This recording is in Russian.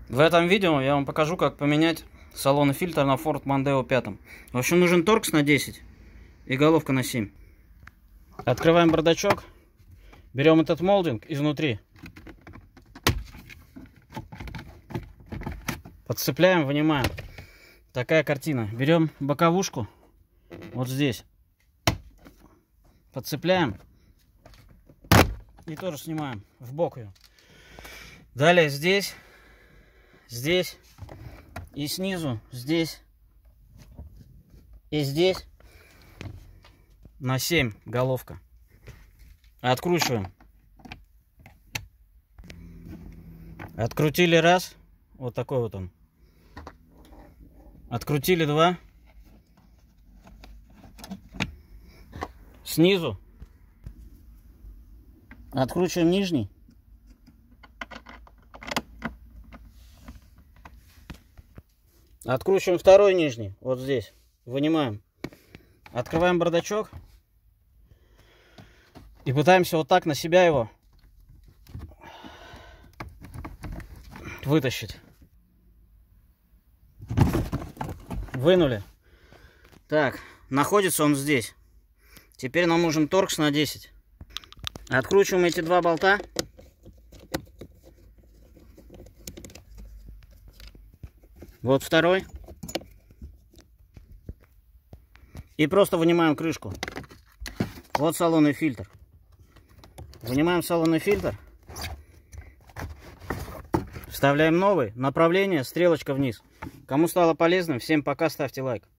В этом видео я вам покажу, как поменять салонный фильтр на Ford Mondeo 5. В общем, нужен торкс на 10 и головка на 7. Открываем бардачок, берем этот молдинг изнутри, подцепляем, вынимаем. Такая картина. Берем боковушку, вот здесь, подцепляем и тоже снимаем в бок ее. Далее здесь и снизу, здесь и здесь на 7 головка. Откручиваем. Открутили раз, вот такой вот он. Открутили два. Снизу откручиваем нижний. Откручиваем второй нижний, вот здесь. Вынимаем. Открываем бардачок. И пытаемся вот так на себя его вытащить. Вынули. Так, находится он здесь. Теперь нам нужен торкс на 10. Откручиваем эти два болта. Вот второй. И просто вынимаем крышку. Вот салонный фильтр. Вынимаем салонный фильтр. Вставляем новый. Направление, стрелочка вниз. Кому стало полезным, всем пока, ставьте лайк.